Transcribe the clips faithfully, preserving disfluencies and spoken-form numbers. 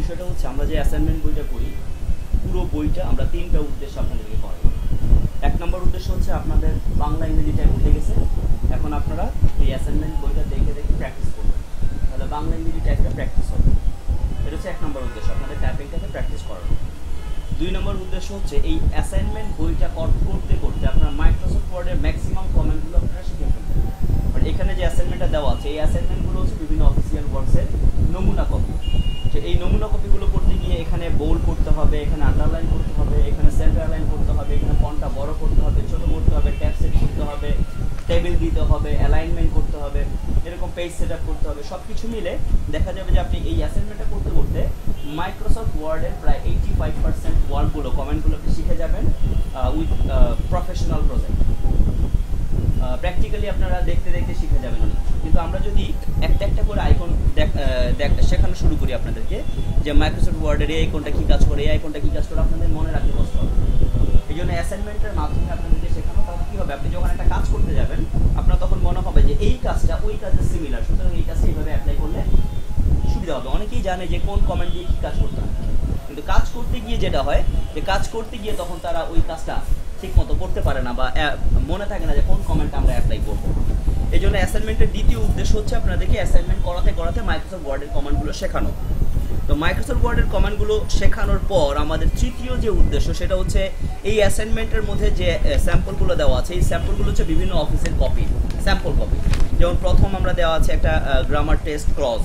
বিষয়টা হচ্ছে আমরা যে অ্যাসাইনমেন্ট বইটা করি পুরো বইটা আমরা তিনটা উদ্দেশ্য আপনাদেরকে করাই। এক নম্বর উদ্দেশ্য হচ্ছে আপনাদের বাংলা ইংরেজি টাইপ উঠে গেছে, এখন আপনারা এই অ্যাসাইনমেন্ট বইটা দেখে দেখে প্র্যাকটিস করবেন, তাহলে বাংলা ইংরেজি টাইপটা প্র্যাকটিস হবে। এটা হচ্ছে এক নম্বর উদ্দেশ্য, আপনাদের টাইপিংটাকে প্র্যাকটিস করানো। দুই নম্বর উদ্দেশ্য হচ্ছে এই অ্যাসাইনমেন্ট বইটা করতে করতে আপনারা মাইক্রোসফট ওয়ার্ডের ম্যাক্সিমাম কমেন্টগুলো আপনারা শিখে ফেলবেন। মানে এখানে যে অ্যাসাইনমেন্টটা দেওয়া আছে এই অ্যাসাইনমেন্টগুলো হচ্ছে বিভিন্ন অফিসিয়াল ওয়ার্কসের নমুনা কপি। তো এই নমুনা কপিগুলো করতে গিয়ে এখানে বোল্ড করতে হবে, এখানে আন্ডারলাইন করতে হবে, এখানে সেন্টার লাইন করতে হবে, এখানে ফন্টটা বড় করতে হবে, ছোট করতে হবে, ট্যাব সেট করতে হবে, টেবিল দিতে হবে, অ্যালাইনমেন্ট করতে হবে, এরকম পেজ সেট আপ করতে হবে। সব কিছু মিলে দেখা যাবে যে আপনি এই অ্যাসাইনমেন্টটা করতে করতে মাইক্রোসফট ওয়ার্ডের প্রায় এইটি ফাইভ পার্সেন্ট ওয়ার্ডগুলো কমেন্টগুলোকে শিখে যাবেন উইথ প্রফেশনাল প্রজেক্ট। প্র্যাকটিক্যালি আপনারা দেখতে দেখতে শিখে যাবেন অনেক। কিন্তু আমরা যদি একটা একটা করে আইকন শেখানো শুরু করি আপনাদেরকে, যে মাইক্রোসফট ওয়ার্ডের এই আইকনটা কী কাজ করে, এই আইকনটা কী কাজ করে, আপনাদের মনে রাখতে কষ্ট হবে। এই জন্য অ্যাসাইনমেন্টের মাধ্যমে আপনাদেরকে শেখানো, তাহলে কী হবে, আপনি যখন একটা কাজ করতে যাবেন আপনার তখন মনে হবে যে এই কাজটা ওই কাজের সিমিলার, সুতরাং এই কাজটা এইভাবে অ্যাপ্লাই করলে সুবিধা হবে। অনেকেই জানে যে কোন কমেন্ট দিয়ে কী কাজ করতে হবে, কিন্তু কাজ করতে গিয়ে যেটা হয় যে কাজ করতে গিয়ে তখন তারা ওই কাজটা ঠিক মতো করতে পারে না বা মনে থাকে না যে কোন কমেন্টটা আমরা অ্যাপ্লাই করবো। এই জন্য অ্যাসাইনমেন্টের দ্বিতীয় উদ্দেশ্য হচ্ছে আপনাদেরকে অ্যাসাইনমেন্ট করাতে করাতে মাইক্রোসফট ওয়ার্ডের কমান্ডগুলো শেখানো। তো মাইক্রোসফট ওয়ার্ডের কমান্ডগুলো শেখানোর পর আমাদের তৃতীয় যে উদ্দেশ্য সেটা হচ্ছে এই অ্যাসাইনমেন্টের মধ্যে যে স্যাম্পলগুলো দেওয়া আছে এই স্যাম্পলগুলো হচ্ছে বিভিন্ন অফিসের কপি, স্যাম্পল কপি। যেমন প্রথম আমরা দেওয়া আছে একটা গ্রামার টেস্ট ক্লজ,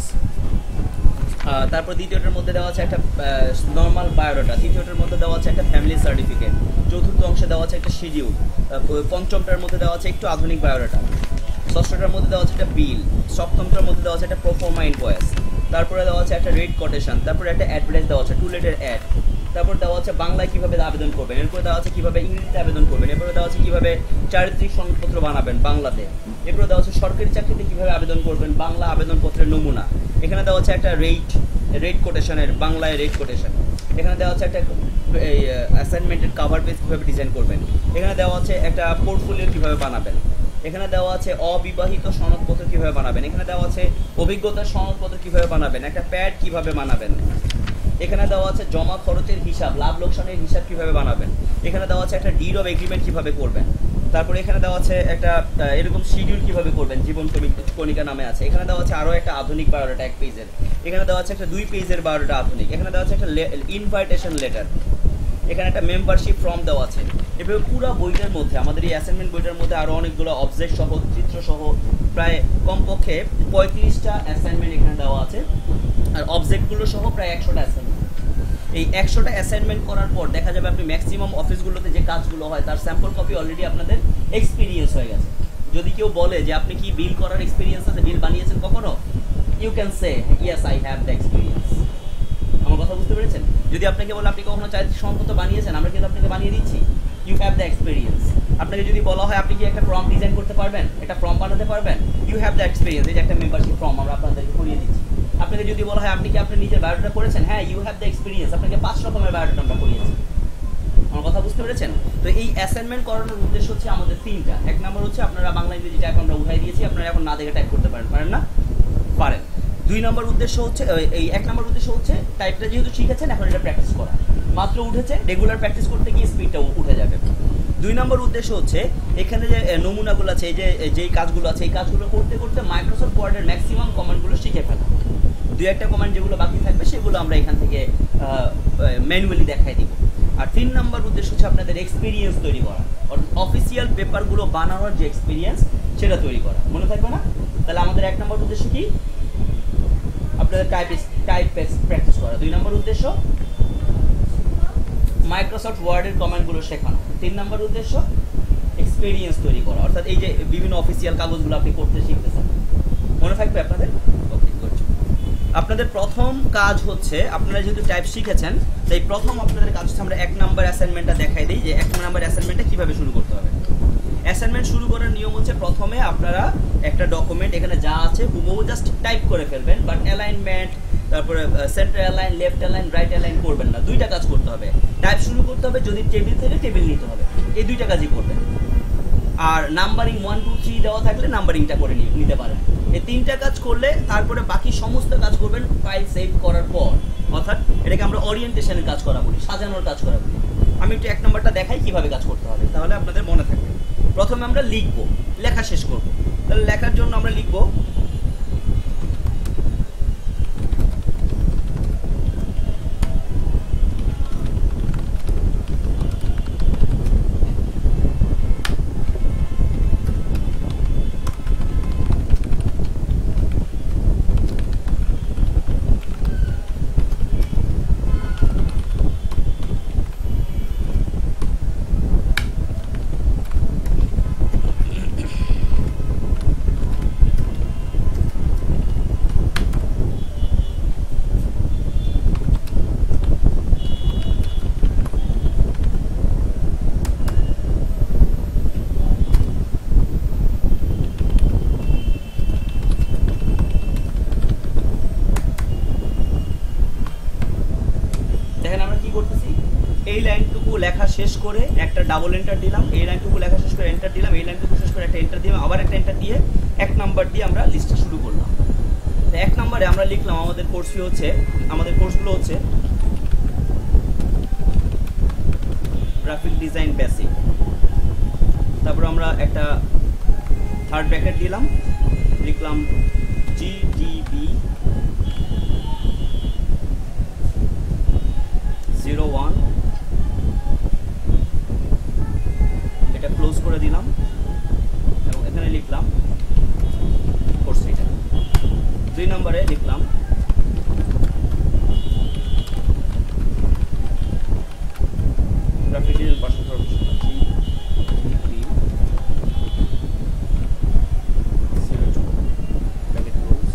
তারপর দ্বিতীয়টার মধ্যে দেওয়া আছে একটা নর্মাল বায়োডাটা, তৃতীয়টার মধ্যে দেওয়া আছে একটা ফ্যামিলি সার্টিফিকেট, চতুর্থ অংশে দেওয়া আছে একটা শিডিউল, পঞ্চমটার মধ্যে দেওয়া আছে একটু আধুনিক বায়োডাটা, ষষ্ঠটার মধ্যে দেওয়া আছে একটা বিল, সপ্তমটার মধ্যে দেওয়া আছে একটা প্রোফর্মা ইনভয়েস, তারপরে দেওয়া আছে একটা রেট কোটেশন, তারপরে একটা অ্যাডভার্টাইজ দেওয়া আছে টু লেটার অ্যাড, তারপর দেওয়া আছে বাংলায় কীভাবে আবেদন করবেন, এরপরে দেওয়া আছে কীভাবে ইংরেজিতে আবেদন করবেন, এরপরে দেওয়া আছে কীভাবে চারিত্রিক সনদপত্র বানাবেন বাংলাতে, এরপরে দেওয়া আছে সরকারি চাকরিতে কীভাবে আবেদন করবেন বাংলা আবেদনপত্রের নমুনা, এখানে দেওয়া আছে একটা রেট রেট কোটেশনের বাংলায় রেট কোটেশন, এখানে দেওয়া আছে একটা এই অ্যাসাইনমেন্টের কাভার পেজ কীভাবে ডিজাইন করবেন, এখানে দেওয়া আছে একটা পোর্টফোলিও কীভাবে বানাবেন, এখানে দেওয়া আছে অবিবাহিত সনদপত্র কীভাবে বানাবেন, এখানে দেওয়া আছে অভিজ্ঞতার সনদপত্র কীভাবে বানাবেন, একটা প্যাড কীভাবে বানাবেন, এখানে দেওয়া আছে জমা খরচের হিসাব, লাভ লোকসানের হিসাব কীভাবে বানাবেন, এখানে দেওয়া আছে একটা ডিড অফ এগ্রিমেন্ট কীভাবে করবেন, তারপরে এখানে দেওয়া আছে একটা এরকম শিডিউল কীভাবে করবেন, জীবন কণিকা নামে আছে, এখানে দেওয়া আছে আরও একটা আধুনিক বায়োডাটা এক পেজের, এখানে দেওয়া আছে একটা দুই পেজের বায়োডাটা আধুনিক, এখানে দেওয়া আছে একটা ইনভাইটেশন লেটার, এখানে একটা মেম্বারশিপ ফর্ম দেওয়া আছে। এভাবে পুরো বইটার মধ্যে আমাদের এই অ্যাসাইনমেন্ট বইটার মধ্যে আরও অনেকগুলো অবজেক্ট সহ চিত্র সহ প্রায় কমপক্ষে পঁয়ত্রিশটা অ্যাসাইনমেন্ট এখানে দেওয়া আছে, আর অবজেক্টগুলো সহ প্রায় একশোটা অ্যাসাইনমেন্ট। এই একশোটা অ্যাসাইনমেন্ট করার পর দেখা যাবে আপনি ম্যাক্সিমাম অফিসগুলোতে যে কাজগুলো হয় তার স্যাম্পল কপি অলরেডি আপনাদের এক্সপিরিয়েন্স হয়ে গেছে। যদি কেউ বলে যে আপনি কি বিল করার এক্সপিরিয়েন্স আছে, বিল বানিয়েছেন কখনো, you can say yes I have the experience. আমার কথা বুঝতে পেরেছেন? যদি আপনাকে বলে আপনি কখনো চারিত্রিক সনদপত্র বানিয়েছেন, আমরা কিন্তু আপনাকে বানিয়ে দিচ্ছি, ইউ হ্যাভ দ্য এক্সপিরিয়েন্স। আপনাকে যদি বলা হয় আপনি কি একটা ফর্ম ডিজাইন করতে পারবেন, একটা ফর্ম বানাতে পারবেন, ইউ হ্যাভ দ্য এক্সপিরিয়েন্স। এই যে একটা মেম্বারশিপ ফর্ম আমরা আপনাদেরকে করিয়ে দিচ্ছি। আপনাকে যদি বলা হয় আপনি কি আপনার নিজের বায়োডাটা করেছেন, হ্যাঁ ইউ হ্যাভ দ্য এক্সপিরিয়েন্স, আপনাকে পাঁচ রকমের বায়োডাটা আমরা করিয়েছি। আমার কথা বুঝতে পেরেছেন? তো এই অ্যাসাইনমেন্ট করানোর উদ্দেশ্য হচ্ছে আমাদের তিনটা। এক নম্বর হচ্ছে আপনারা বাংলা ইংরেজি টাইপ আমরা উঠাই দিয়েছি, আপনারা এখন না দেখে টাইপ করতে পারেন, পারেন না? পারেন। দুই নম্বর উদ্দেশ্য হচ্ছে এই এক নম্বর উদ্দেশ্য হচ্ছে টাইপটা যেহেতু শিখেছেন এখন এটা প্র্যাকটিস করা, মাত্র উঠেছে, রেগুলার প্র্যাকটিস করতে গিয়ে স্পিডটা উঠে যাবে। দুই নম্বর উদ্দেশ্য হচ্ছে এখানে যে নমুনাগুলো আছে, এই যে যেই কাজগুলো আছে এই কাজগুলো করতে করতে মাইক্রোসফট ওয়ার্ডের ম্যাক্সিমাম কমান্ডগুলো শিখে ফেলা। দুই একটা কমান্ড যেগুলো বাকি থাকবে সেগুলো আমরা এখান থেকে ম্যানুয়ালি দেখাই দিব। আর তিন নম্বর উদ্দেশ্য হচ্ছে আপনাদের এক্সপিরিয়েন্স তৈরি করা, অর্থাৎ অফিসিয়াল পেপারগুলো বানানোর যে এক্সপিরিয়েন্স সেটা তৈরি করা। মনে থাকবে না? তাহলে আমাদের এক নম্বর উদ্দেশ্য কি? আপনাদের টাইপ টাইপ প্র্যাকটিস করা। দুই নম্বর উদ্দেশ্য মাইক্রোসফট ওয়ার্ডের কমান্ডগুলো শেখানো। তিন নম্বর উদ্দেশ্য এক্সপিরিয়েন্স তৈরি করা, অর্থাৎ এই যে বিভিন্ন অফিসিয়াল কাগজগুলো আপনি করতে শিখতেছেন। মনে থাকবে আপনাদের? Okay, good. আপনাদের প্রথম কাজ হচ্ছে, আপনারা যেহেতু টাইপ শিখেছেন তাই প্রথম আপনাদের কাজ হচ্ছে আমরা এক নম্বর অ্যাসাইনমেন্টটা দেখাই দিই যে এক নম্বর অ্যাসাইনমেন্টটা কীভাবে শুরু করতে হবে। অ্যাসাইনমেন্ট শুরু করার নিয়ম হচ্ছে প্রথমে আপনারা একটা ডকুমেন্ট এখানে যা আছে হুবহু জাস্ট টাইপ করে ফেলবেন, বাট অ্যালাইনমেন্ট, তারপরে centre align, left align, right align করবেন না। দুইটা কাজ করতে হবে। টাইপ শুরু করতে হবে, যদি টেবিল থেকে টেবিল নিতে হবে, এই দুইটা কাজই করবেন। আর নাম্বারিং ওয়ান টু থ্রি দেওয়া থাকলে নাম্বারিংটা করে নিতে পারেন। এই তিনটা কাজ করলে তারপরে বাকি সমস্ত কাজ করবেন ফাইল সেভ করার পর। অর্থাৎ এটাকে আমরা ওরিয়েন্টেশনের কাজ করা বলি, সাজানোর কাজ করা বলি। আমি একটু এক নম্বরটা দেখাই কিভাবে কাজ করতে হবে, তাহলে আপনাদের মনে থাকবে। প্রথমে আমরা লিখবো, লেখা শেষ করব। তাহলে লেখার জন্য আমরা লিখবো এই লাইনটুকু লেখা শেষ করে একটা ডাবল এন্টার দিলাম, এই লাইনটুকু লেখা শেষ করে এন্টার দিলাম, এই লাইনটুকু শেষ করে একটা এন্টার দিলাম, আবার একটা এন্টার দিয়ে এক নাম্বার দিয়ে আমরা লিস্টটা শুরু করলাম। তো এক নম্বরে আমরা লিখলাম আমাদের কোর্স ফি হচ্ছে, আমাদের কোর্সগুলো হচ্ছে গ্রাফিক ডিজাইন বেসিক। তারপর আমরা একটা থার্ড ব্র্যাকেট দিলাম, লিখলাম জিডিবি জিরো ওয়ান, এটা ক্লোজ করে দিলাম এবং এখানে লিখলাম কোর্স ফিটা। দুই নম্বরে লিখলাম graphic design personal professional GDB zero two bracket close.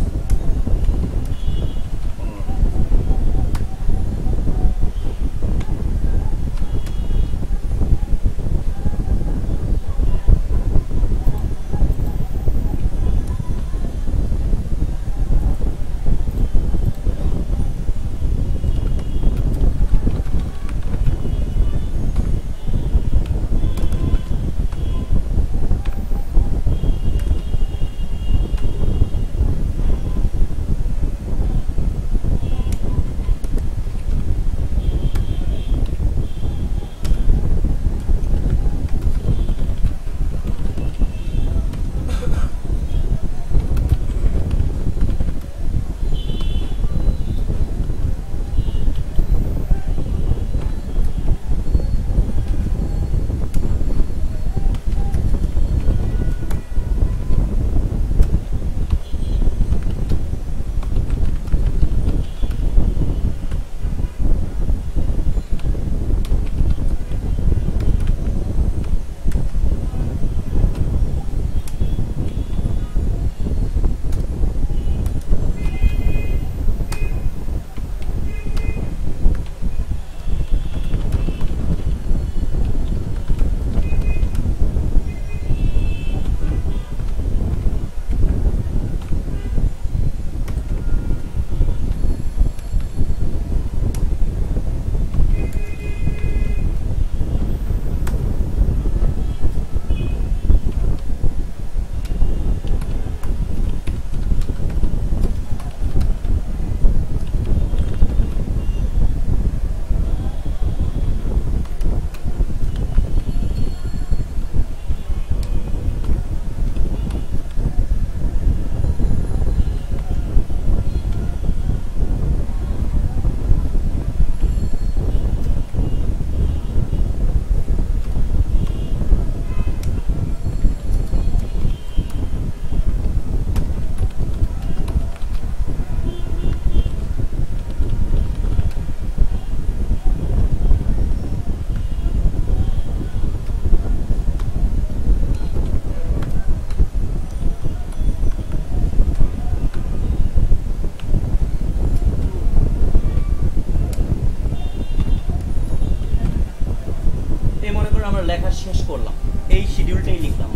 লেখা শেষ করলাম, এই শিডিউলটাই লিখলাম।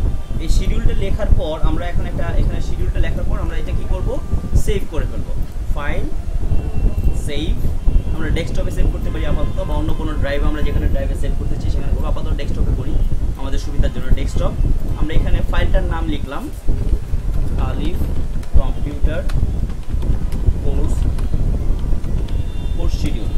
এই শিডিউলটা লেখার পর আমরা এখন একটা এখানে শিডিউলটা লেখার পর আমরা এটা কি করব, সেভ করে ফেলবো। ফাইল সেভ, আমরা ডেস্কটপে সেভ করতে পারি আপাতত, বা অন্য কোনো ড্রাইভ আমরা যেখানে ড্রাইভে সেভ করতে চাই সেখানে করবো। আপাতত ডেস্কটপে করি আমাদের সুবিধার জন্য। ডেস্কটপ আমরা এখানে ফাইলটার নাম লিখলাম আলিফ কম্পিউটার কোর্স কোর্স শিডিউল,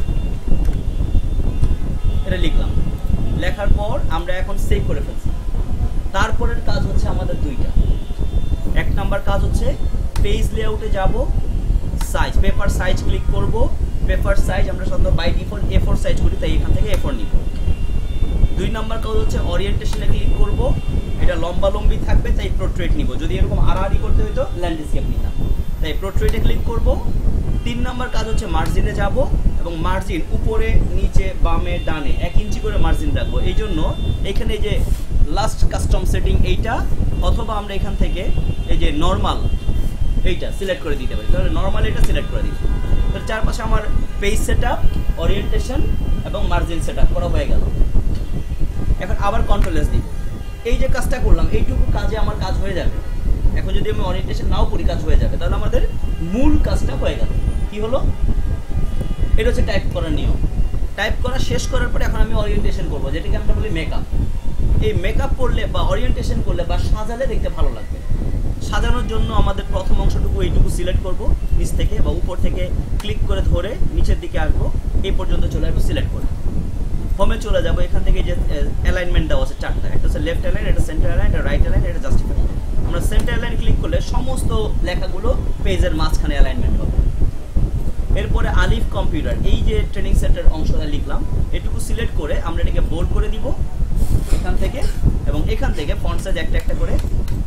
এটা লিখলাম। লেখার পর আমরা এখন সেভ করে ফেলছি। তারপরের কাজ হচ্ছে আমাদের দুইটা। এক নাম্বার কাজ হচ্ছে পেজ লেআউটে যাব, সাইজ পেপার সাইজ ক্লিক করব। পেপার সাইজ আমরা সাধারণত by default A four size করি, তাই এখান থেকে এ ফোর নিব। দুই নাম্বার কাজ হচ্ছে ওরিয়েন্টেশনে ক্লিক করব, এটা লম্বা লম্বি থাকবে তাই পোর্ট্রেট নিব, যদি এরকম আড়াআড়ি করতে হইতো ল্যান্ডস্কেপ নিতাম, তাই পোর্ট্রেটে ক্লিক করব। তিন নাম্বার কাজ হচ্ছে মার্জিনে যাব এবং মার্জিন উপরে নিচে বামে ডানে এক ইঞ্চি করে মার্জিন রাখবো। এই জন্য এখানে যে লাস্ট কাস্টম সেটিং এইটা, অথবা আমরা এখান থেকে এই যে নর্মাল এইটা সিলেক্ট করে দিতে পারি, তাহলে নর্মাল এটা সিলেক্ট করে দিচ্ছি। তাহলে চারপাশে আমার পেজ সেট আপ, ওরিয়েন্টেশন এবং মার্জিন সেট আপ করা হয়ে গেল। এখন আবার কন্ট্রোল এস দিব। এই যে কাজটা করলাম এইটুকু কাজে আমার কাজ হয়ে যাবে। এখন যদি আমি ওরিয়েন্টেশন নাও করি কাজ হয়ে যাবে, তাহলে আমাদের মূল কাজটা হয়ে গেল। কি হলো? এটা হচ্ছে টাইপ করার নিয়ম। টাইপ করা শেষ করার পরে এখন আমি ওরিয়েন্টেশন করবো, যেটাকে আমরা বলি মেকআপ। এই মেকআপ করলে বা ওরিয়েন্টেশন করলে বা সাজালে দেখতে ভালো লাগবে। সাজানোর জন্য আমাদের প্রথম অংশটুকু এইটুকু সিলেক্ট করব, নিচ থেকে বা উপর থেকে ক্লিক করে ধরে নিচের দিকে আসবো, এই পর্যন্ত চলে আসবো সিলেক্ট করে। হোমে চলে যাবো, এখান থেকে যে অ্যালাইনমেন্ট দেওয়া আছে চারটা, একটা হচ্ছে লেফট অ্যালাইন, এটা সেন্টার অ্যালাইন, এটা রাইট অ্যালাইন, এটা জাস্টিফাই। আমরা সেন্টার অ্যালাইন ক্লিক করলে সমস্ত লেখাগুলো পেজের মাঝখানে অ্যালাইনমেন্ট হবে। এরপরে আলিফ কম্পিউটার, এই যে ট্রেনিং সেন্টার অংশটা লিখলাম, এটুকু সিলেক্ট করে আমরা এটাকে বোল্ড করে দিব এখান থেকে, এবং এখান থেকে ফন্ট সাইজ একটা একটা করে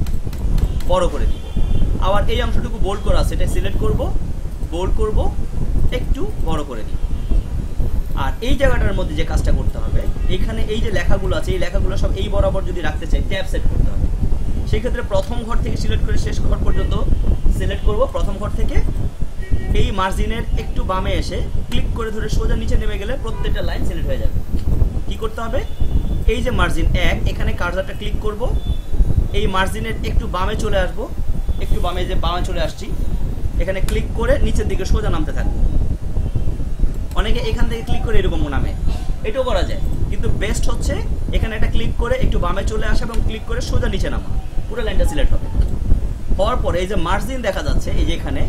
বড় করে দিব। আবার এই অংশটুকু বোল্ড করা আছে, এটা সিলেক্ট করব, বোল্ড করব, একটু বড় করে দিব। আর এই জায়গাটার মধ্যে যে কাজটা করতে হবে, এখানে এই যে লেখাগুলো আছে, এই লেখাগুলো সব এই বরাবর যদি রাখতে চাই ট্যাব সেট করতে হবে। সেই ক্ষেত্রে প্রথম ঘর থেকে সিলেক্ট করে শেষ ঘর পর্যন্ত সিলেক্ট করব। প্রথম ঘর থেকে এই মার্জিনের একটু বামে এসে ক্লিক করে ধরে সোজা নিচে নেমে গেলে প্রত্যেকটা লাইন সিলেক্ট হয়ে যাবে। কি করতে হবে? এই যে মার্জিন এক, এখানে কার্সারটা ক্লিক করব, এই মার্জিনের একটু বামে চলে আসব, একটু বামে যে বামে চলে আসছি, এখানে ক্লিক করে নিচের দিকে সোজা নামতে থাকবো। অনেকে এখান থেকে ক্লিক করে এরকম নামে, এটাও করা যায়, কিন্তু বেস্ট হচ্ছে এখানে একটা ক্লিক করে একটু বামে চলে আসা এবং ক্লিক করে সোজা নিচে নামা, পুরো লাইনটা সিলেক্ট হবে। হওয়ার পরে এই যে মার্জিন দেখা যাচ্ছে, এই যে এখানে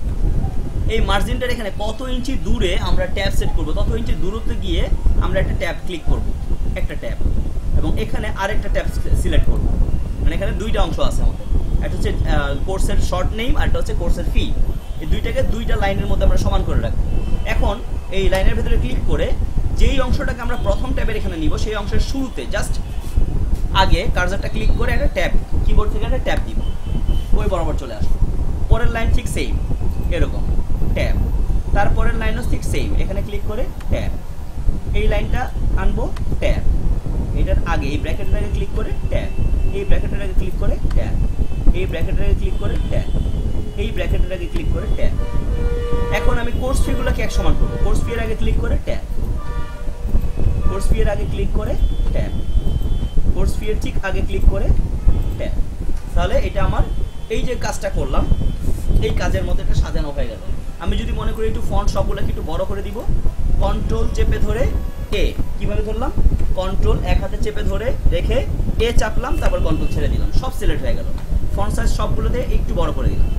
এই মার্জিনটার এখানে কত ইঞ্চি দূরে আমরা ট্যাব সেট করব, তত ইঞ্চি দূরত্বে গিয়ে আমরা একটা ট্যাব ক্লিক করব, একটা ট্যাব, এবং এখানে আরেকটা ট্যাব সিলেক্ট করব। মানে এখানে দুইটা অংশ আছে আমাদের, একটা হচ্ছে কোর্সের শর্ট নেম আর একটা হচ্ছে কোর্সের ফি। এই দুইটাকে দুইটা লাইনের মধ্যে আমরা সমান করে রাখবো। এখন এই লাইনের ভিতরে ক্লিক করে যেই অংশটাকে আমরা প্রথম ট্যাবের এখানে নিব, সেই অংশের শুরুতে জাস্ট আগে কার্সারটা ক্লিক করে একটা ট্যাব, কিবোর্ড থেকে একটা ট্যাব দিব, ওই বরাবর চলে আসবো। পরের লাইন ঠিক সেম, এরকম ট্যাব। তারপরের লাইনও ঠিক সেম, এখানে ক্লিক করে ট্যাব, এই লাইনটা আনবো ট্যাব, এটার আগে এই ব্র্যাকেটের আগে ক্লিক করে ট্যাব, এই ব্র্যাকেটের আগে ক্লিক করে ট্যাব, এই ব্র্যাকেটের আগে ক্লিক করে ট্যাব, এই ব্র্যাকেটের আগে ক্লিক করে ট্যাব। এখন আমি কোর্স ফিগুলোকে এক সমান করবো, কোর্স ফি এর আগে ক্লিক করে ট্যাব, কোর্স ফি এর আগে ক্লিক করে ট্যাব, কোর্স ফি এর ঠিক আগে ক্লিক করে ট্যাব। তাহলে এটা আমার এই যে কাজটা করলাম, এই কাজের মধ্যে একটা সাজানো হয়ে গেল। আমি যদি মনে করি একটু ফন্ট সবগুলোকে একটু বড় করে দিব, কন্ট্রোল চেপে ধরে এ, কিভাবে ধরলাম? কন্ট্রোল এক হাতে চেপে ধরে রেখে এ চাপলাম, তারপর কন্ট্রোল ছেড়ে দিলাম, সব সিলেক্ট হয়ে গেল। ফন্ট সাইজ সবগুলোতে একটু বড় করে দিলাম,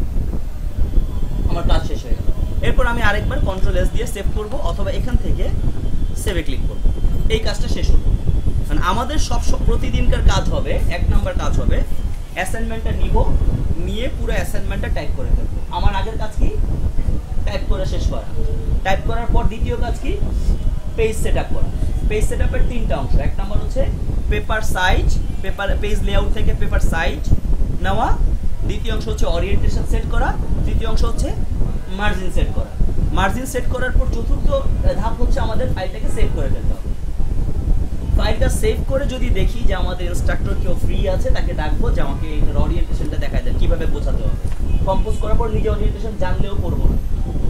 আমার কাজ শেষ হয়ে গেল। এরপর আমি আরেকবার কন্ট্রোল এস দিয়ে সেভ করব, অথবা এখান থেকে সেভে ক্লিক করব, এই কাজটা শেষ হলো। মানে আমাদের সব প্রতিদিনকার কাজ হবে, এক নাম্বার কাজ হবে অ্যাসাইনমেন্টটা নিব, নিয়ে পুরো অ্যাসাইনমেন্টটা টাইপ করে ফেলবো। আমার আগের কাজ কি? টাইপ করে শেষ করা। টাইপ করার পর দ্বিতীয় কাজ কি? পেজ সেট আপ করা। পেজ সেট আপের তিনটা অংশ, এক নাম্বার হচ্ছে paper size, paper page layout থেকে পেপার সাইজ নেওয়া, দ্বিতীয় অংশ হচ্ছে ওরিয়েন্টেশন সেট করা, তৃতীয় অংশ হচ্ছে মার্জিন সেট করা। মার্জিন সেট করার পর চতুর্থ ধাপ হচ্ছে আমাদের ফাইলটাকে সেভ করে ফেলতে হবে। ফাইলটা সেভ করে যদি দেখি যে আমাদের ইনস্ট্রাক্টর কেউ ফ্রি আছে, তাকে ডাকবো যে আমাকে এটার ওরিয়েন্টেশনটা দেখায় দেন, কিভাবে বোঝাতে হবে। কম্পোজ করার পর নিজে ওরিয়েন্টেশন জানলেও করবো না।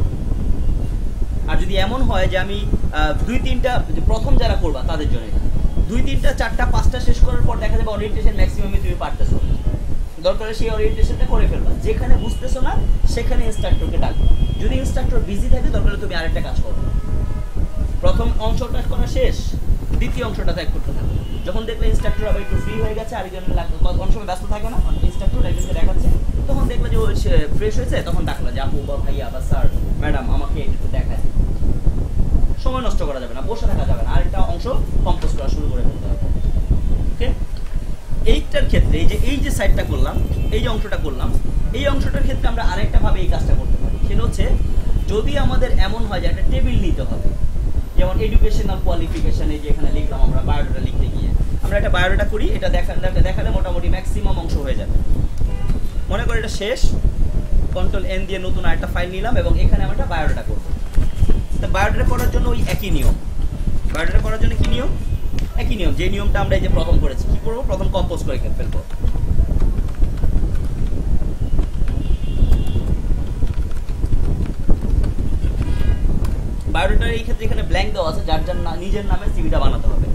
আর যদি এমন হয় যে আমি দুই তিনটা প্রথম যারা করবা তাদের জন্য দুই তিনটা চারটা পাঁচটা শেষ করার পর দেখা যাবে ওরিয়েন্টেশন ম্যাক্সিমামই তুমি পারতেছো, দরকার সেই ওরিয়েন্টেশনটা করে ফেলবা। যেখানে বুঝতেছো না সেখানে ইনস্ট্রাক্টরকে ডাকবা। যদি ইনস্ট্রাক্টর বিজি থাকে দরকার তুমি আরেকটা কাজ করো, প্রথম অংশটা করা শেষ, দ্বিতীয় অংশটা টাইপ করতে থাকো। যখন দেখলে ইনস্ট্রাক্টর আবার একটু ফ্রি হয়ে গেছে, আরেকজনের অনেক সময় ব্যস্ত থাকে না, ইনস্ট্রাক্টর একজনকে দেখাচ্ছে, তখন দেখলো যে ও ফ্রেশ হয়েছে, তখন ডাকলো যে আপু বা ভাইয়া বা স্যার ম্যাডাম আমাকে একটু দেখায়। সময় নষ্ট করা যাবে না, বসে থাকা যাবে না, আরেকটা অংশ কম্পোজ করা শুরু করে ফেলতে হবে। ওকে, এইটার ক্ষেত্রে এই যে এই যে সাইডটা করলাম, এই যে অংশটা করলাম, এই অংশটার ক্ষেত্রে আমরা আরেকটা ভাবে এই কাজটা করতে পারি। সেটা হচ্ছে যদি আমাদের এমন হয় যে একটা টেবিল নিতে হবে, যেমন এডুকেশনাল কোয়ালিফিকেশন, এই যে এখানে লিখলাম আমরা বায়োডাটা লিখতে গিয়ে আমরা একটা বায়োডাটা করি, এটা দেখা দেখালে মোটামুটি ম্যাক্সিমাম অংশ হয়ে যাবে। মনে করি এটা শেষ, কন্ট্রোল এন দিয়ে নতুন আরেকটা ফাইল নিলাম এবং এখানে আমরা একটা বায়োডাটা করবো। তো বায়োডাটা করার জন্য ওই একই নিয়ম, বায়োডাটা করার জন্য কি নিয়ম? একই নিয়ম, যে নিয়মটা আমরা এই যে প্রথম করেছি। কি করবো? প্রথম কম্পোজ করে ফেলবো। বায়োডাটার এই ক্ষেত্রে এখানে ব্ল্যাঙ্ক দেওয়া আছে, যার যার নিজের নামে সিভিটা বানাতে হবে।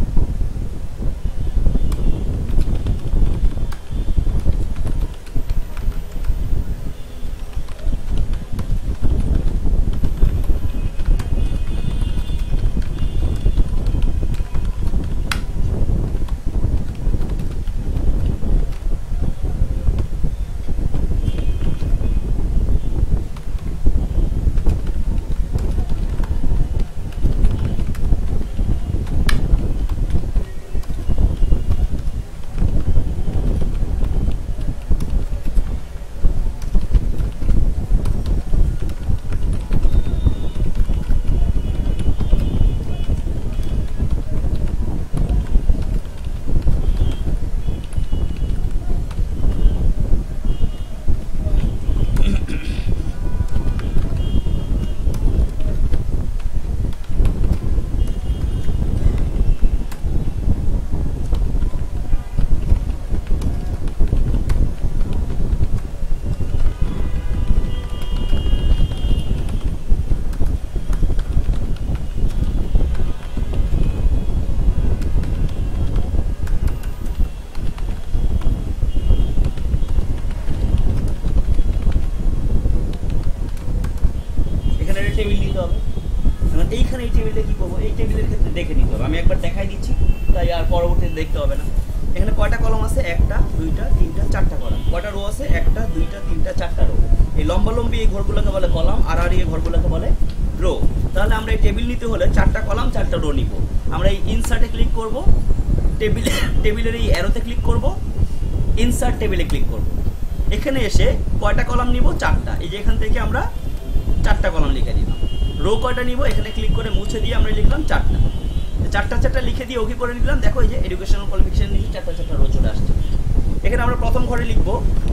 এইখানে এই টেবিলটা কি করবো? এই টেবিলের ক্ষেত্রে দেখে নিতে হবে, আমি একবার দেখাই দিচ্ছি, তাই আর পরবর্তীতে দেখতে হবে না। এখানে কয়টা কলম আছে? একটা, দুইটা, তিনটা, চারটা কলম। কয়টা রো আছে? একটা, দুইটা, তিনটা, চারটা রো। এই লম্বালম্বি এই ঘরগুলোকে বলে কলাম, আর আর এই ঘরগুলোকে বলে রো। তাহলে আমরা এই টেবিল নিতে হলে চারটা কলাম, চারটা রো নিব। আমরা এই ইনসার্টে ক্লিক করব, টেবিলে টেবিলের এই অ্যারোতে ক্লিক করব, ইনসার্ট টেবিলে ক্লিক করব। এখানে এসে কয়টা কলাম নিব? চারটা। এই যে এখান থেকে আমরা চারটা কলাম লিখে দিলাম। রো কয়টা নিব? এখানে ক্লিক করে মুছে দিয়ে আমরা লিখলাম চারটা। চারটা চারটা লিখে দিয়ে ওকে করে দিলাম। দেখো এই যে এডুকেশনাল কোয়ালিফিকেশন নিচে চারটা চারটা রো চলে আসছে। এখানে আমরা প্রথম ঘরে লিখব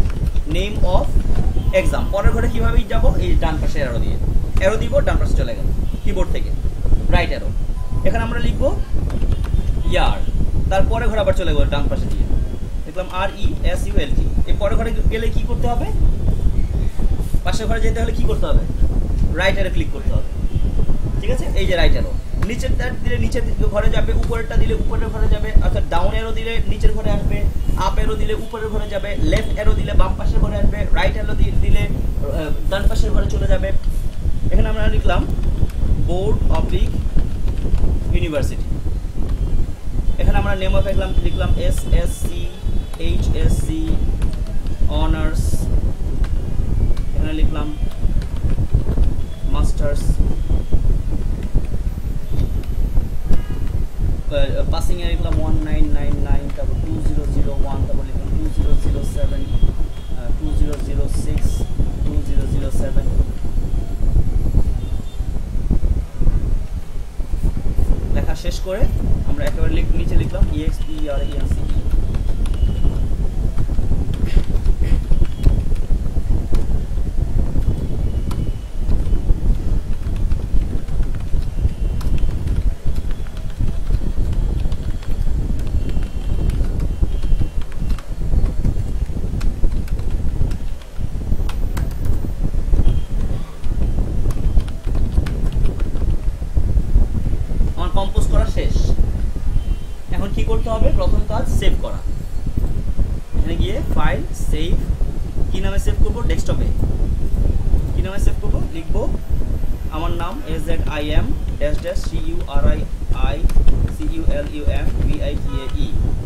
নেম অফ এক্সাম। পরের ঘরে কিভাবে যাব? এই ডান পাশে অ্যারো দিয়ে অ্যারো দিব, ডান পাশে চলে গেল কিবোর্ড থেকে রাইট অ্যারো। এখানে আমরা লিখব ইয়ার, তারপরে ঘরে আবার চলে গেল ডান পাশে দিয়ে লিখলাম আর ই এস ইউ এল টি। এই পরের ঘরে গেলে কি করতে হবে? পাশের ঘরে যেতে হলে কি করতে হবে? রাইট অ্যারো ক্লিক করতে হবে। ঠিক আছে, এই যে রাইট অ্যারো। নিচেরটা দিলে নিচের ঘরে যাবে, উপরেরটা দিলে উপরের ঘরে যাবে, অর্থাৎ ডাউন অ্যারো দিলে নিচের ঘরে আসবে, আপ অ্যারো দিলে উপরের ঘরে যাবে, লেফট অ্যারো দিলে বাম পাশের ঘরে আসবে, রাইট অ্যারো দিলে ডান পাশের ঘরে চলে যাবে। এখানে আমরা লিখলাম বোর্ড অবলিক ইউনিভার্সিটি। এখানে আমরা নেম অফ লিখলাম লিখলাম S S C H S C honours. এখানে লিখলাম মাস্টার্স। পাসিং এ লিখলাম ওয়ান নাইন নাইন নাইন, তারপর টু জিরো জিরো ওয়ান, তারপর লিখলাম two zero zero seven, two zero zero six, two zero zero seven. লেখা শেষ করে আমরা একেবারে নিচে লিখলাম ইএক্সপি আর ইএনসি। কম্পোজ করা শেষ। এখন কি করতে হবে? প্রথম কাজ সেভ করা। এখানে গিয়ে ফাইল সেভ, কি নামে সেভ করব? ডেস্কটপে। কি নামে সেভ করব? লিখব আমার নাম S Z I M dash dash C U R I I C U L U M V I T A E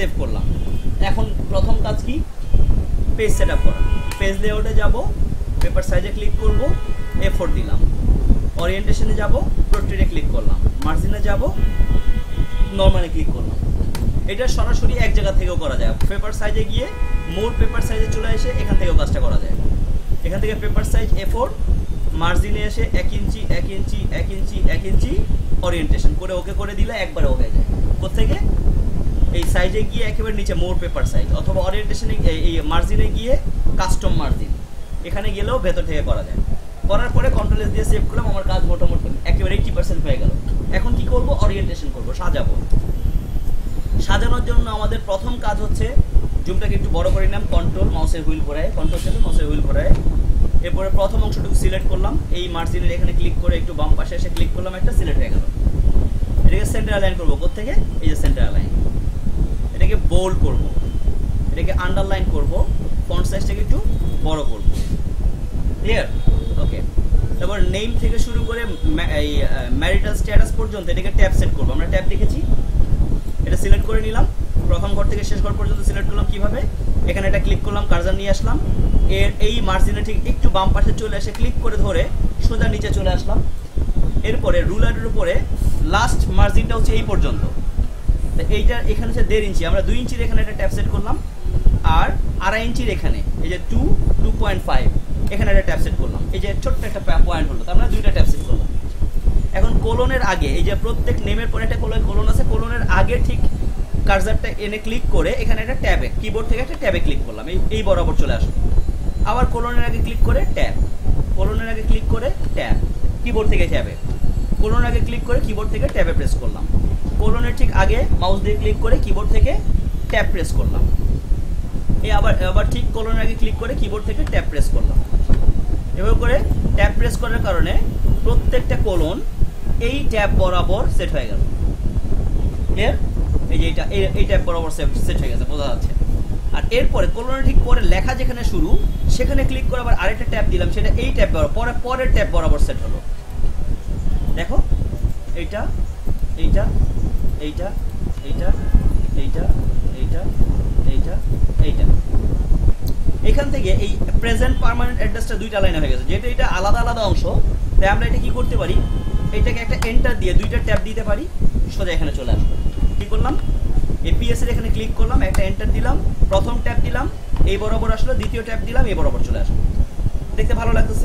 save করলাম। এখন প্রথম কাজ কি, পেজ সেট আপ করা। পেজ লেআউটে যাব, পেপার সাইজে ক্লিক করব, এ ফোর দিলাম, ওরিয়েন্টেশনে যাব, পোর্ট্রেটে ক্লিক করলাম, মার্জিনে যাব, নরমালে ক্লিক করলাম। এটা সরাসরি এক জায়গা থেকেও করা যায়। পেপার সাইজে গিয়ে মোর পেপার সাইজে চলে এসে এখান থেকেও কাজটা করা যায়। এখান থেকে পেপার সাইজ এ ফোর, মার্জিনে এসে এক ইঞ্চি এক ইঞ্চি এক ইঞ্চি এক ইঞ্চি ওরিয়েন্টেশন করে ওকে করে দিলে একবারে ও হয়ে যায়। কোত্থেকে, এই সাইজে গিয়ে একেবারে নিচে মোর পেপার সাইজ, অথবা ওরিয়েন্টেশনে এই মার্জিনে গিয়ে কাস্টম মার্জিন, এখানে গেলেও ভেতর থেকে করা যায়। করার পরে কন্ট্রোল এস দিয়ে সেভ করলাম, আমার কাজ মোটামুটি একেবারে এইটি পার্সেন্ট হয়ে গেল। এখন কি করব, ওরিয়েন্টেশন করব, সাজাবো। সাজানোর জন্য আমাদের প্রথম কাজ হচ্ছে জুমটাকে একটু বড় করে নিলাম, কন্ট্রোল মাউসের হুইল ঘোরায়, কন্ট্রোল চেপে মাউসের হুইল ঘোরায়। এরপরে প্রথম অংশটুকু সিলেক্ট করলাম, এই মার্জিনের এখানে ক্লিক করে একটু বাম পাশে এসে ক্লিক করলাম, একটা সিলেক্ট হয়ে গেল। এটাকে সেন্টার অ্যালাইন করবো, কোত্থেকে, এই যে সেন্টার অ্যালাইন। এটাকে বোল্ড করব, এটাকে আন্ডারলাইন করব, ফন্ট সাইজটাকে একটু বড় করব। ক্লিয়ার? ওকে। তারপর নেম থেকে শুরু করে এই ম্যারিটাল স্ট্যাটাস পর্যন্ত এটাকে ট্যাব সেট করব। আমরা ট্যাব দেখেছি, এটা সিলেক্ট করে নিলাম, প্রথম ঘর থেকে শেষ ঘর পর্যন্ত সিলেক্ট করলাম। কিভাবে, এখানে এটা ক্লিক করলাম, কার্সার নিয়ে আসলাম, এর এই মার্জিনে ঠিক একটু বাম পাশে চলে এসে ক্লিক করে ধরে সোজা নিচে চলে আসলাম। এরপরে রুলারের উপরে লাস্ট মার্জিনটা হচ্ছে এই পর্যন্ত, এইটা এখানে হচ্ছে দেড় ইঞ্চি, আমরা দুই ইঞ্চির এখানে একটা ট্যাব সেট করলাম, আর আড়াই ইঞ্চির এখানে এই যে টু টু পয়েন্ট ফাইভ এখানে একটা ট্যাব সেট করলাম। এই যে ছোট্ট একটা পয়েন্ট হলো, আমরা দুইটা ট্যাব সেট করলাম। এখন কোলনের আগে, এই যে প্রত্যেক নেমের পরে একটা কোলন কোলন আছে, কোলনের আগে ঠিক কার্সারটা এনে ক্লিক করে এখানে একটা ট্যাবে, কিবোর্ড থেকে একটা ট্যাবে ক্লিক করলাম, এই এই বরাবর চলে আসলো। আবার কোলনের আগে ক্লিক করে ট্যাব, কোলনের আগে ক্লিক করে ট্যাব, কিবোর্ড থেকে ট্যাবে, কোলনের আগে ক্লিক করে কিবোর্ড থেকে ট্যাবে প্রেস করলাম। কোলনের ঠিক আগে মাউস দিয়ে ক্লিক করে কিবোর্ড থেকে ট্যাব প্রেস করলাম। এই আবার আবার ঠিক কোলনের আগে ক্লিক করে কিবোর্ড থেকে ট্যাব প্রেস করলাম। এভাবে করে ট্যাব প্রেস করার কারণে প্রত্যেকটা কোলন এই ট্যাব বরাবর সেট হয়ে গেল। ক্লিয়ার? এই যে এটা এই ট্যাব বরাবর সেট হয়ে গেছে, বোঝা যাচ্ছে। আর এরপরে কোলনের ঠিক পরে লেখা যেখানে শুরু সেখানে ক্লিক করে আবার আরেকটা ট্যাব দিলাম, সেটা এই ট্যাব বরাবর পরে পরের ট্যাব বরাবর সেট হলো। দেখো, এইটা এইটা এইটা এইটা এইটা এইটা এইটা এইটা এখান থেকে এই প্রেজেন্ট পার্মানেন্ট অ্যাড্রেসটা দুইটা লাইনে হয়ে গেছে। যেহেতু এটা আলাদা আলাদা অংশ, তাই আমরা এটা কি করতে পারি, এটাকে একটা এন্টার দিয়ে দুইটা ট্যাব দিতে পারি, সোজা এখানে চলে আসবে। কি করলাম, এপিএস এর এখানে ক্লিক করলাম, একটা এন্টার দিলাম, প্রথম ট্যাব দিলাম, এই বরাবর আসলো, দ্বিতীয় ট্যাব দিলাম, এই বরাবর চলে আসলো। দেখতে ভালো লাগতেছে।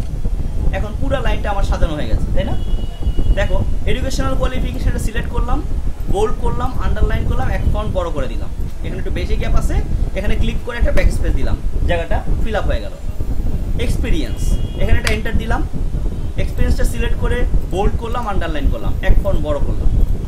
এখন পুরো লাইনটা আমার সাজানো হয়ে গেছে, তাই না? দেখো, এডুকেশনাল কোয়ালিফিকেশনটা সিলেক্ট করলাম, বোল্ড করলাম, আন্ডারলাইন করলাম, এক ফন্ট বড় করে দিলাম। এখানে একটু বেশি গ্যাপ আছে, এখানে ক্লিক করে একটা ব্যাক স্পেস দিলাম, জায়গাটা ফিল আপ হয়ে গেল। এক্সপিরিয়েন্স, এখানে একটা এন্টার দিলাম, এক্সপিরিয়েন্সটা সিলেক্ট করে বোল্ড করলাম, আন্ডারলাইন করলাম, এক ফন্ট বড় করলাম।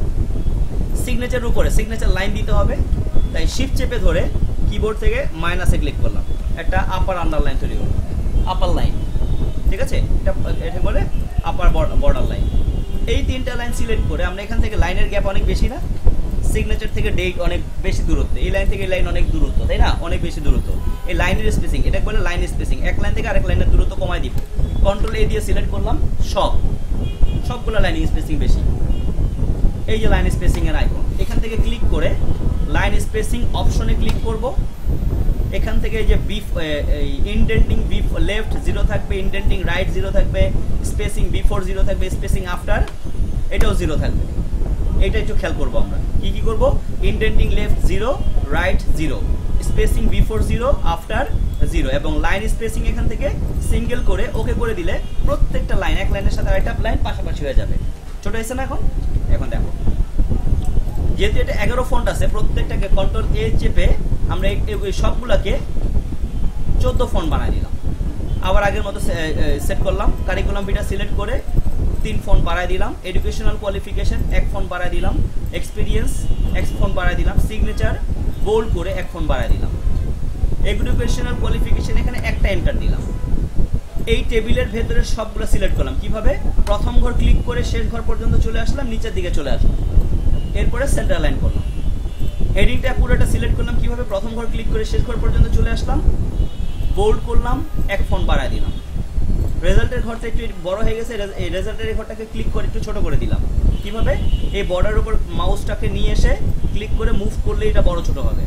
সিগনেচারের উপরে সিগনেচার লাইন দিতে হবে, তাই শিফট চেপে ধরে কিবোর্ড থেকে মাইনাসে ক্লিক করলাম, একটা আপার আন্ডারলাইন তৈরি হলো, আপার লাইন। ঠিক আছে, এটা এটা বলে আপার বর্ডার লাইন। এই তিনটা লাইন সিলেক্ট করে আমরা এখান থেকে লাইনের গ্যাপ অনেক বেশি না, সিগনেচার থেকে ডেট অনেক বেশি দূরত্ব, এই লাইন থেকে এই লাইন অনেক দূরত্ব, তাই না? অনেক বেশি দূরত্ব। এই লাইনের স্পেসিং, এটা বলে লাইন স্পেসিং, এক লাইন থেকে আরেক লাইনের দূরত্ব কমাই দিব। কন্ট্রোল এ দিয়ে সিলেক্ট করলাম, সব সবগুলো লাইন স্পেসিং বেশি। এই যে লাইন স্পেসিং এর আইকন, এখান থেকে ক্লিক করে লাইন স্পেসিং অপশনে ক্লিক করব। এখান থেকে যে বিফ ইনডেন্টিং বিফ লেফট জিরো থাকবে, ইনডেন্টিং রাইট জিরো থাকবে, স্পেসিং বিফোর জিরো থাকবে, স্পেসিং আফটার এটাও জিরো থাকবে। এটা একটু খেয়াল করবো আমরা কি কি করব, indenting left zero, right zero, spacing before zero, after zero, এবং লাইন স্পেসিং এখান থেকে সিঙ্গেল করে ওকে করে দিলে প্রত্যেকটা লাইন এক লাইনের সাথে আরেকটা লাইন পাশাপাশি হয়ে যাবে। ছোট হয়েছে না? এখন এখন দেখো, যেহেতু এটা এগারো ফন্ট আছে, প্রত্যেকটাকে কন্ট্রোল এ চেপে আমরা এই সবগুলোকে চোদ্দ ফন্ট বানাই দিলাম। আবার আগের মতো সেট করলাম, কারিকুলাম ভিটা সিলেক্ট করে তিন ফন্ট বাড়াই দিলাম, এডুকেশনাল কোয়ালিফিকেশন এক ফন্ট বাড়াই দিলাম, এক্সপিরিয়েন্স এক ফন্ট বাড়াই দিলাম, সিগনেচার বোল্ড করে এক ফন্ট বাড়াই দিলাম, এডুকেশনাল কোয়ালিফিকেশন এখানে একটা এন্টার দিলাম। এই টেবিলের ভেতরে সবগুলো সিলেক্ট করলাম। কিভাবে, প্রথম ঘর ক্লিক করে শেষ ঘর পর্যন্ত চলে আসলাম, নিচের দিকে চলে আসলাম, এরপরে সেন্টার লাইন করলাম। হেডিংটা পুরোটা সিলেক্ট করলাম, কিভাবে, প্রথম ঘর ক্লিক করে শেষ ঘর পর্যন্ত চলে আসলাম, বোল্ড করলাম, এক ফন্ট বাড়াই দিলাম। রেজাল্টের ঘরটা একটু বড় হয়ে গেছে, এই রেজাল্টের ঘরটাকে ক্লিক করে একটু ছোট করে দিলাম। কিভাবে, এই বর্ডার উপর মাউসটাকে নিয়ে এসে ক্লিক করে মুভ করলে এটা বড় ছোট হবে।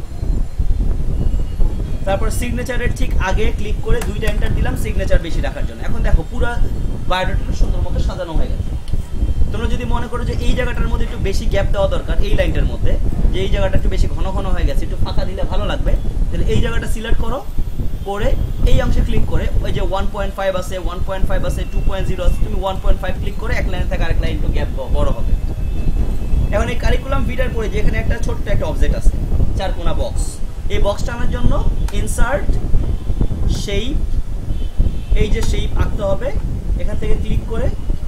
তারপর সিগনেচারের ঠিক আগে ক্লিক করে দুইটা এন্টার দিলাম সিগনেচার বেশি রাখার জন্য। এখন দেখো পুরো বায়োডাটাটা সুন্দর মতো সাজানো হয়ে গেছে। তোমরা যদি মনে করো যে এই জায়গাটার মধ্যে একটু বেশি গ্যাপ দেওয়া দরকার, এই লাইনটার মধ্যে যে এই জায়গাটা একটু বেশি ঘন ঘন হয়ে গেছে, একটু ফাঁকা দিলে ভালো লাগবে, তাহলে এই জায়গাটা সিলেক্ট করো, করে এই অংশে ক্লিক করে ওই যে ওয়ান পয়েন্ট ফাইভ আছে, ওয়ান পয়েন্ট ফাইভ আছে, টু পয়েন্ট জিরো আছে, তুমি ওয়ান পয়েন্ট ফাইভ ক্লিক করে এক লাইন থেকে আরেক লাইন একটু গ্যাপ বড় হবে। এখন এই কারিকুলাম ভিটার পরে যেখানে একটা ছোট্ট একটা অবজেক্ট আছে চার কোনা বক্স, এই বক্সটা আনার জন্য ইনসার্ট শেপ, এই যে শেপ আঁকতে হবে, এখান থেকে ক্লিক করে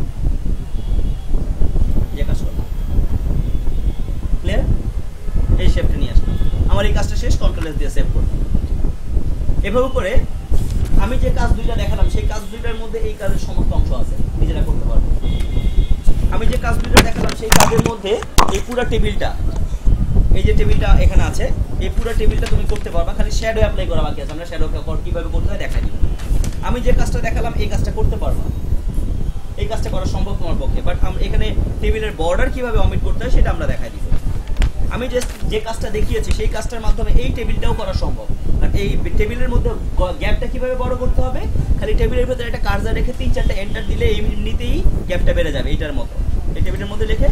যে কাজ করো, ক্লিয়ার? এই শেপটা নিয়ে আসলাম, আমার এই কাজটা শেষ, কন্ট্রোল এস দিয়ে সেভ করলাম। এভাবে করে আমি যে কাজ দুইটা দেখালাম সেই কাজ দুইটার মধ্যে এই কাজের সমস্ত অংশ আছে, নিজেরা করতে পারবো। আমি যে কাজ দুইটা দেখালাম সেই কাজের মধ্যে এই পুরো টেবিলটা, এই যে টেবিলটা এখানে আছে, এই পুরো টেবিলটা তুমি করতে পারবা, খালি শ্যাডো অ্যাপ্লাই করা বাকি আছে। আমরা শ্যাডো কিভাবে করতে হয় দেখাই দিব। আমি যে কাজটা দেখালাম এই কাজটা করতে পারবা, এই কাজটা করা সম্ভব তোমার পক্ষে, বাট আমরা এখানে টেবিলের বর্ডার কিভাবে অমিট করতে হয় সেটা আমরা দেখাই দিব। আমি যে যে কাজটা দেখিয়েছি সেই কাজটার মাধ্যমে এই টেবিলটাও করা সম্ভব। আর এই টেবিলের মধ্যে গ্যাপটা কিভাবে বড় করতে হবে, খালি টেবিলের ভেতরে একটা কার্সার রেখে তিন চারটা এন্টার দিলে এমনিতেই গ্যাপটা বেড়ে যাবে এইটার মতো। এই টেবিলের মধ্যে রেখে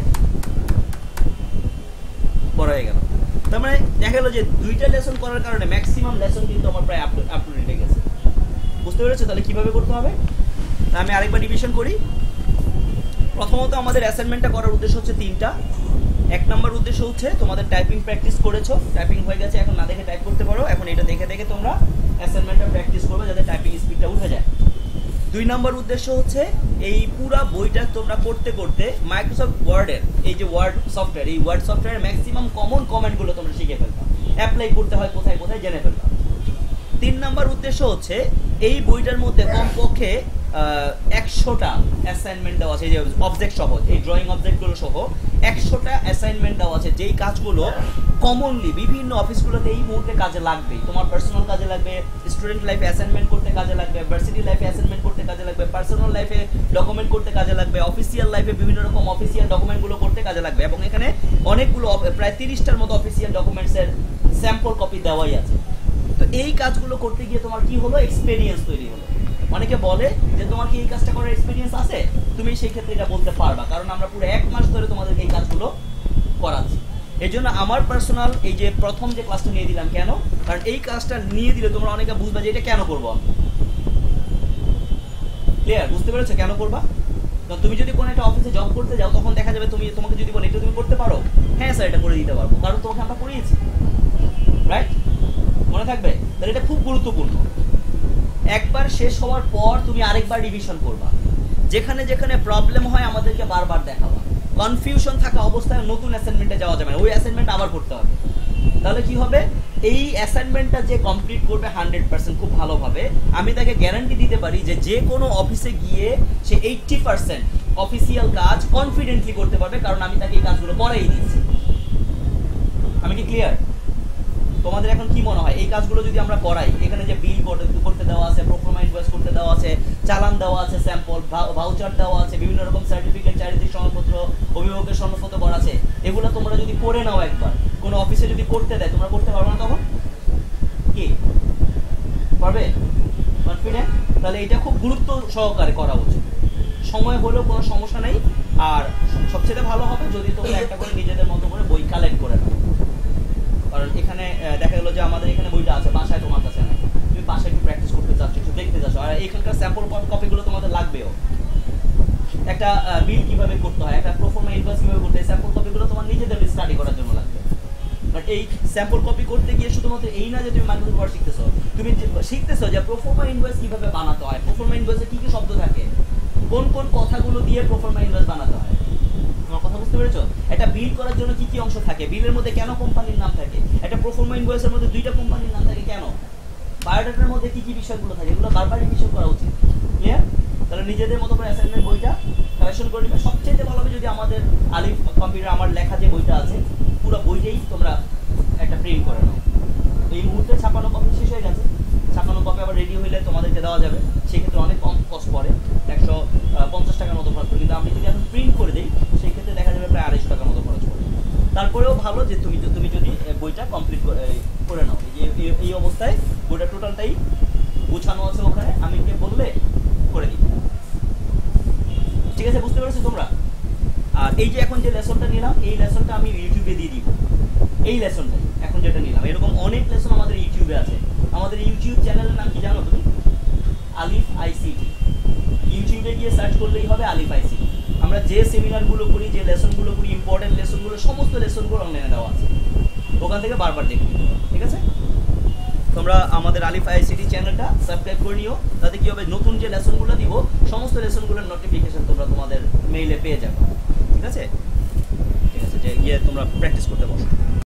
বড় হয়ে গেল। তার মানে দেখা গেল যে দুইটা লেসন করার কারণে ম্যাক্সিমাম লেসন কিন্তু আমার প্রায় আপ টু ডেট হয়ে গেছে। বুঝতে পেরেছো তাহলে কিভাবে করতে হবে? আমি আরেকবার রিভিশন করি। প্রথমত আমাদের অ্যাসাইনমেন্টটা করার উদ্দেশ্য হচ্ছে তিনটা। এক নম্বর উদ্দেশ্য হচ্ছে তোমাদের টাইপিং প্র্যাকটিস করেছো, টাইপিং হয়ে গেছে, এখন না দেখে টাইপ করতে পারো, এখন এটা দেখে দেখে তোমরা অ্যাসাইনমেন্টটা প্র্যাকটিস করবে যাতে টাইপিং স্পিডটা উঠে যায়। দুই নম্বর উদ্দেশ্য হচ্ছে এই পুরা বইটা তোমরা করতে করতে মাইক্রোসফট ওয়ার্ডের এই যে ওয়ার্ড সফটওয়্যার, এই ওয়ার্ড সফটওয়্যারের ম্যাক্সিমাম কমন কমেন্টগুলো তোমরা শিখে ফেলবা, অ্যাপ্লাই করতে হয় কোথায় কোথায় জেনে ফেলবা। তিন নম্বর উদ্দেশ্য হচ্ছে এই বইটার মধ্যে কমপক্ষে একশোটা অ্যাসাইনমেন্ট দেওয়া আছে, যে অবজেক্ট সহ, এই ড্রয়িং অবজেক্টগুলো সহ একশোটা অ্যাসাইনমেন্ট দেওয়া আছে, যেই কাজগুলো কমনলি বিভিন্ন অফিসগুলোতে এই মুহূর্তে কাজে লাগবে। তোমার পার্সোনাল কাজে লাগবে, স্টুডেন্ট লাইফে অ্যাসাইনমেন্ট করতে কাজে লাগবে, ভার্সিটি লাইফে অ্যাসাইনমেন্ট করতে কাজে লাগবে, পার্সোনাল লাইফে ডকুমেন্ট করতে কাজে লাগবে, অফিসিয়াল লাইফে বিভিন্ন রকম অফিসিয়াল ডকুমেন্টগুলো করতে কাজে লাগবে। এবং এখানে অনেকগুলো প্রায় তিরিশটার মতো অফিসিয়াল ডকুমেন্টসের স্যাম্পল কপি দেওয়াই আছে। তো এই কাজগুলো করতে গিয়ে তোমার কি হলো, এক্সপেরিয়েন্স তৈরি হলো। অনেকে বলে যে তোমার কি এই কাজটা করার এক্সপেরিয়েন্স আছে, তুমি সেই ক্ষেত্রে এটা বলতে পারবা, কারণ আমরা পুরো এক মাস ধরে তোমাদের এই কাজগুলো করাচ্ছি। এই জন্য আমার পার্সোনাল এই যে প্রথম যে ক্লাসটা নিয়ে দিলাম, কেন? কারণ এই কাজটা নিয়ে দিলে তোমরা অনেকে বুঝবা যে এটা কেন করবো। ক্লিয়ার? বুঝতে পেরেছো কেন করবা? তুমি যদি কোনো একটা অফিসে জব করতে যাও তখন দেখা যাবে তুমি তোমাকে যদি বলে এটা তুমি করতে পারো, হ্যাঁ স্যার এটা করে দিতে পারবো, কারণ তোমাকে আমরা করিয়েছি, রাইট? মনে থাকবে? তাহলে এটা খুব গুরুত্বপূর্ণ। একবার শেষ হওয়ার পর তুমি আরেকবার রিভিশন করবা, যেখানে যেখানে প্রবলেম হয় আমাদেরকে বারবার দেখাবা। কনফিউশন থাকা অবস্থায় নতুন অ্যাসাইনমেন্টে যাওয়া যাবে না, ওই অ্যাসাইনমেন্ট আবার করতে হবে। তাহলে কি হবে, এই অ্যাসাইনমেন্টটা যে কমপ্লিট করবে হান্ড্রেড পার্সেন্ট খুব ভালোভাবে, আমি তাকে গ্যারান্টি দিতে পারি যে যে কোনো অফিসে গিয়ে সে এইটটি পার্সেন্ট অফিসিয়াল কাজ কনফিডেন্টলি করতে পারবে, কারণ আমি তাকে এই কাজগুলো করাই দিচ্ছি। আমি কি ক্লিয়ার? তোমাদের এখন কি মনে হয় এই কাজগুলো যদি আমরা করাই, এখানে যে বিল করতে দেওয়া আছে, প্রোফর্মা ইনভয়েস করতে দেওয়া আছে, চালান দেওয়া আছে, স্যাম্পল ভাউচার দেওয়া আছে, বিভিন্ন রকম সার্টিফিকেট, চারিত্রিক সনদপত্র, অভিভাবকের সনদপত্র করা আছে, এগুলো তোমরা যদি করে নাও একবার, কোনো অফিসে যদি করতে দেয় তোমরা করতে পারবে না তখন? কি পারবে? কনফিডেন্ট? তাহলে এটা খুব গুরুত্ব সহকারে করা উচিত। সময় হলেও কোনো সমস্যা নেই, আর সবচেয়ে ভালো হবে যদি তোমরা একটা করে নিজেদের মতো করে বই কালেক্ট করে নাও। কারণ এখানে দেখা গেলো যে আমাদের এখানে বইটা আছে, বাসায় তোমার কাছে নাই, তুমি বাসায় একটু প্র্যাকটিস করতে চাচ্ছ, একটু দেখতে চাচ্ছ, আর এখানকার স্যাম্পল কপিগুলো তোমাদের লাগবেও। একটা বিল কিভাবে করতে হয়, একটা প্রোফর্মা ইনভয়েস কিভাবে করতে হয়, স্যাম্পল কপিগুলো তোমার নিজেদের স্টাডি করার জন্য লাগবে। বাট এই স্যাম্পল কপি করতে গিয়ে শুধুমাত্র এই না যে তুমি মাইক্রোসফট ওয়ার্ড শিখতেছো, তুমি শিখতেছো যে প্রোফর্মা ইনভয়েস কিভাবে বানাতে হয়, প্রোফর্মা ইনভয়েসে কি কি শব্দ থাকে, কোন কোন কথাগুলো দিয়ে প্রোফর্মা ইনভয়েস বানাতে হয়। তোমার কথা বুঝতে পেরেছো? একটা বিল করার জন্য কি কি অংশ থাকে, বিলের মধ্যে কেন কোম্পানির নাম থাকে, একটা প্রোফর্মা ইনভয়েসের মধ্যে দুইটা কোম্পানির নাম থাকে কেন, বায়োডাটার মধ্যে কি কি বিষয়গুলো থাকে, এগুলো বারবার রিভিশন করা উচিত। ক্লিয়ার? তাহলে নিজেদের মতো করে অ্যাসাইনমেন্ট বইটা কালেকশন করে নিবে। সবচেয়ে ভালো হবে যদি আমাদের আলিফ কম্পিউটার আমার লেখা যে বইটা আছে পুরো বইটাই তোমরা একটা প্রিন্ট করে নাও। এই মুহূর্তে ছাপানো কপি শেষ হয়ে গেছে, ছাপানো কপি আবার রেডি হইলে তোমাদেরকে দেওয়া যাবে, সেক্ষেত্রে অনেক কম কস্ট পড়ে, একশো পঞ্চাশ টাকার মতো খরচ পড়ে। কিন্তু আমি যদি এখন প্রিন্ট করে দিই সেই ক্ষেত্রে দেখা যাবে প্রায় আড়াইশো টাকার মতো খরচ পড়ে। তারপরেও ভালো ভালো যে তুমি তুমি যদি বইটা কমপ্লিট করে নাও। এই যে এই অবস্থায় বইটা টোটালটাই গুছানো আছে, ওখানে আমি কে বললে করে দিই। ঠিক আছে, বুঝতে পেরেছো তোমরা? আর এই যে এখন যে লেসনটা নিলাম, এই লেসনটা আমি ইউটিউবে দিয়ে দিব। এই লেসনটাই এখন যেটা নিলাম, এরকম অনেক লেসন আমাদের ইউটিউবে আছে। আমাদের ইউটিউব চ্যানেলের নাম কি জানো তুমি? আলিফ আইসিটি। ইউটিউবে গিয়ে সার্চ করলেই হবে আলিফ আইসিটি। আমরা যে সেমিনারগুলো করি, যে লেসনগুলো করি, ইম্পর্টেন্ট লেসনগুলো, সমস্ত লেসনগুলো অনলাইনে দেওয়া আছে, ওখান থেকে বারবার দেখে নিতে পারো। ঠিক আছে, তোমরা আমাদের আলিফ আইসিটি চ্যানেলটা সাবস্ক্রাইব করে নিও, তাতে কি হবে, নতুন যে লেসনগুলো দিব সমস্ত লেসনগুলোর নোটিফিকেশন তোমরা তোমাদের মেইলে পেয়ে যাবে। ঠিক আছে, ঠিক আছে, যে গিয়ে তোমরা প্র্যাকটিস করতে বসো।